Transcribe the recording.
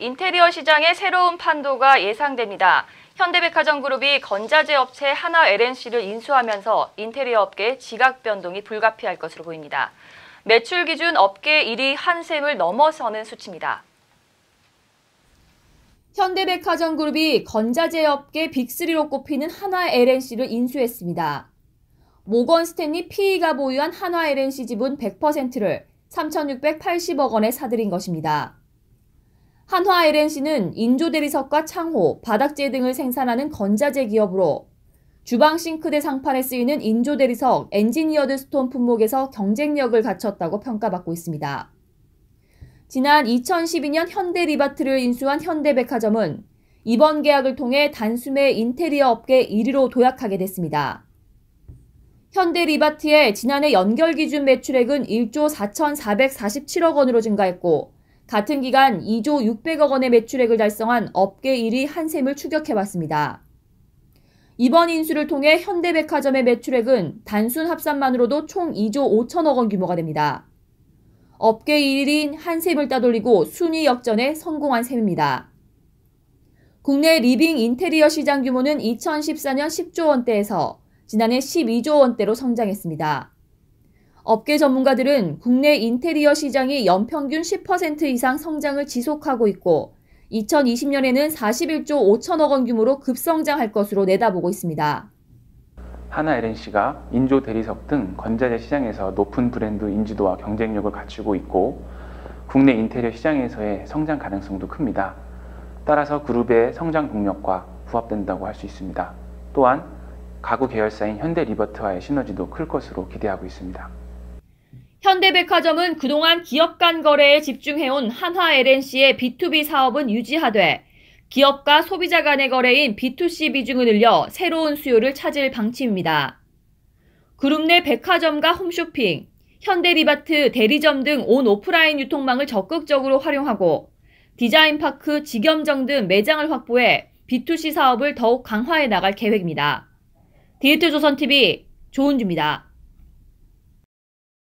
인테리어 시장의 새로운 판도가 예상됩니다. 현대백화점그룹이 건자재 업체 하나 LNC를 인수하면서 인테리어 업계의 지각 변동이 불가피할 것으로 보입니다. 매출 기준 업계 1위 한샘을 넘어서는 수치입니다. 현대백화점그룹이 건자재 업계 빅3로 꼽히는 한화 LNC를 인수했습니다. 모건 스탠리 PE가 보유한 한화 LNC 지분 100%를 3,680억 원에 사들인 것입니다. 한화 LNC는 인조대리석과 창호, 바닥재 등을 생산하는 건자재 기업으로 주방 싱크대 상판에 쓰이는 인조대리석, 엔지니어드 스톤 품목에서 경쟁력을 갖췄다고 평가받고 있습니다. 지난 2012년 현대리바트를 인수한 현대백화점은 이번 계약을 통해 단숨에 인테리어 업계 1위로 도약하게 됐습니다. 현대리바트의 지난해 연결 기준 매출액은 1조 4,447억 원으로 증가했고 같은 기간 2조 600억 원의 매출액을 달성한 업계 1위 한샘을 추격해왔습니다. 이번 인수를 통해 현대백화점의 매출액은 단순 합산만으로도 총 2조 5천억 원 규모가 됩니다. 업계 1위인 한샘을 따돌리고 순위 역전에 성공한 셈입니다. 국내 리빙 인테리어 시장 규모는 2014년 10조 원대에서 지난해 12조 원대로 성장했습니다. 업계 전문가들은 국내 인테리어 시장이 연평균 10% 이상 성장을 지속하고 있고 2020년에는 41조 5천억 원 규모로 급성장할 것으로 내다보고 있습니다. 한화 LNC가 인조 대리석 등 건자재 시장에서 높은 브랜드 인지도와 경쟁력을 갖추고 있고 국내 인테리어 시장에서의 성장 가능성도 큽니다. 따라서 그룹의 성장 동력과 부합된다고 할 수 있습니다. 또한 가구 계열사인 현대리버트와의 시너지도 클 것으로 기대하고 있습니다. 현대백화점은 그동안 기업 간 거래에 집중해온 한화 LNC의 B2B 사업은 유지하되 기업과 소비자 간의 거래인 B2C 비중을 늘려 새로운 수요를 찾을 방침입니다. 그룹 내 백화점과 홈쇼핑, 현대리바트 대리점 등 온 오프라인 유통망을 적극적으로 활용하고 디자인파크, 직영점 등 매장을 확보해 B2C 사업을 더욱 강화해 나갈 계획입니다. 디지털조선TV 조은주입니다.